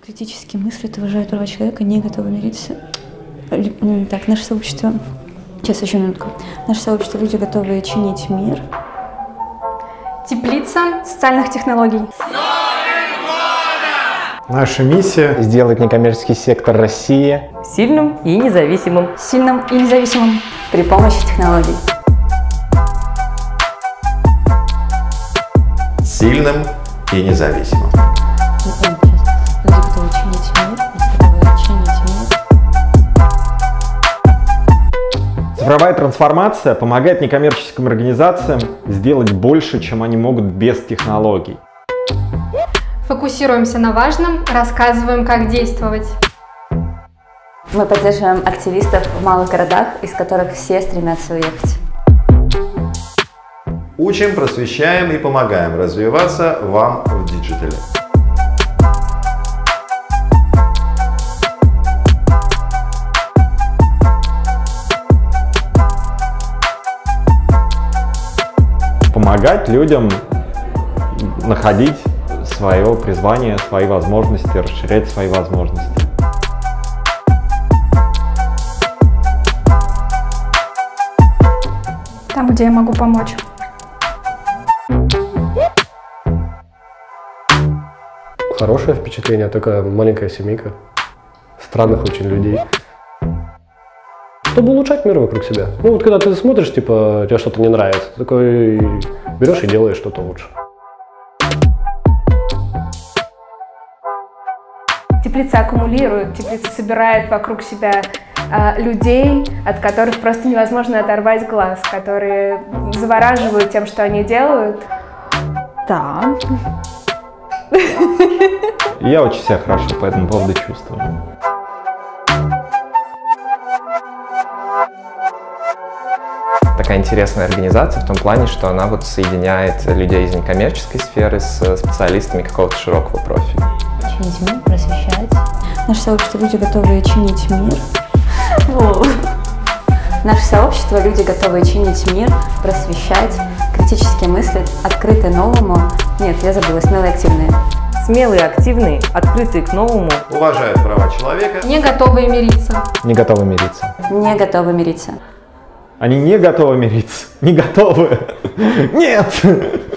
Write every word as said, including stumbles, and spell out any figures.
Критически мыслят, уважают права человека, не готовы мириться. Так, наше сообщество... Сейчас, еще минутку. Наше сообщество — люди, готовые чинить мир. Теплица социальных технологий. Наша миссия — сделать некоммерческий сектор России сильным и независимым. Сильным и независимым при помощи технологий. Сильным и независимым. Люди, готовые чинить мир, готовые чинить мир. Цифровая трансформация помогает некоммерческим организациям сделать больше, чем они могут без технологий. Фокусируемся на важном, рассказываем, как действовать. Мы поддерживаем активистов в малых городах, из которых все стремятся уехать. Учим, просвещаем и помогаем развиваться вам в диджитале. Помогать людям находить свое призвание, свои возможности, расширять свои возможности. Там, где я могу помочь. Хорошее впечатление, такая маленькая семейка странных очень людей. Чтобы улучшать мир вокруг себя. Ну вот когда ты смотришь, типа, тебе что-то не нравится, ты такой берешь и делаешь что-то лучше. Теплица аккумулирует, теплица собирает вокруг себя э, людей, от которых просто невозможно оторвать глаз, которые завораживают тем, что они делают. Да. Я очень себя хорошо по этому поводу чувствую. Такая интересная организация в том плане, что она вот соединяет людей из некоммерческой сферы с специалистами какого-то широкого профиля. Чинить мир, просвещать. Наше сообщество — люди, готовые чинить мир. Наше сообщество — люди, готовые чинить мир, просвещать, критически мыслят, открыты новому. Нет, я забыла, смелые и активные. Смелые, активные, открытые к новому. Уважают права человека. Не готовые мириться. Не готовы мириться. Не готовы мириться. Они не готовы мириться. Не готовы. Нет!